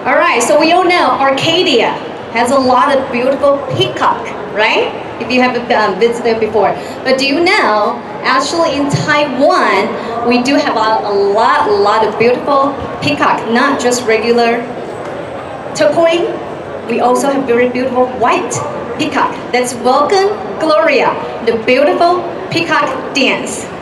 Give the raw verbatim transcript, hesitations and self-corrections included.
All right, so we all know Arcadia has a lot of beautiful peacock, right? If you haven't um, visited before. But do you know, actually in Taiwan, we do have a, a lot, a lot of beautiful peacock, not just regular turquoise. We also have very beautiful white peacock. That's Vulcan Gloria, the beautiful peacock dance.